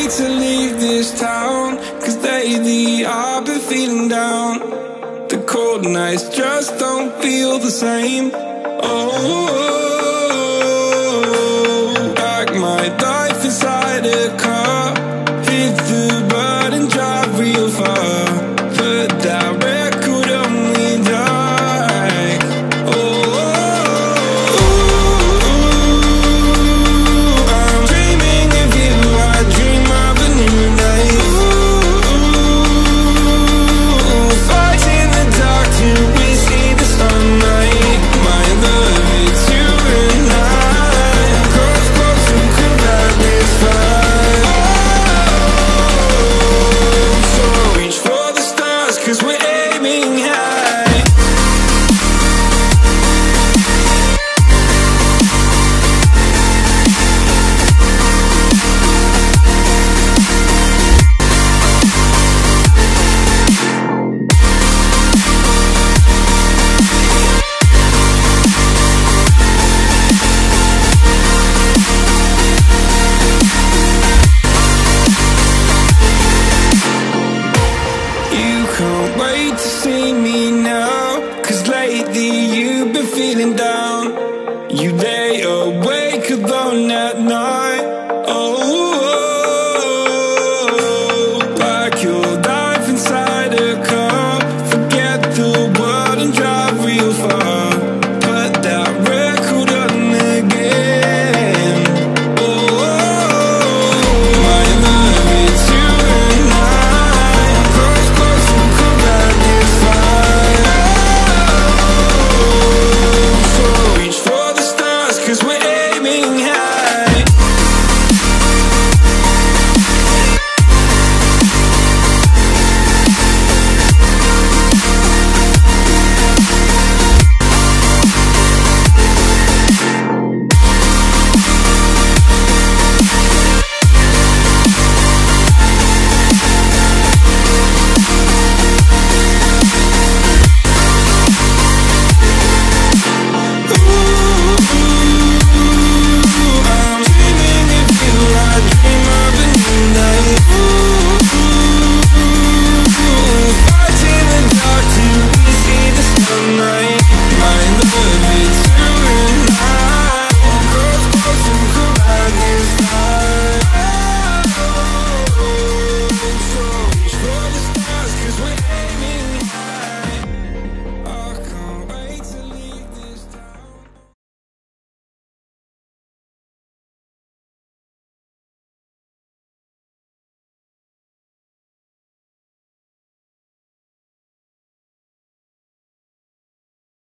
to leave this town, cause lately I've been feeling down. The cold nights just don't feel the same. Oh, like my life inside a car, hit the button, drive real far, put that record on me like, oh, I'm dreaming of you, I dream of a new day. Fight in the dark till we see the sunlight. My love, it's you and I. Close, close, who could light this fire? So reach for the stars, cause we're aiming high. You can't wait to see me now, cause lately you've been feeling down. You lay awake alone at night. Oh, like your life inside a car. Forget the world and drive real far, put that record on again. Oh, my love, it's you and I. Close, close, who could light this fire? So reach for the stars, cause we're aiming high.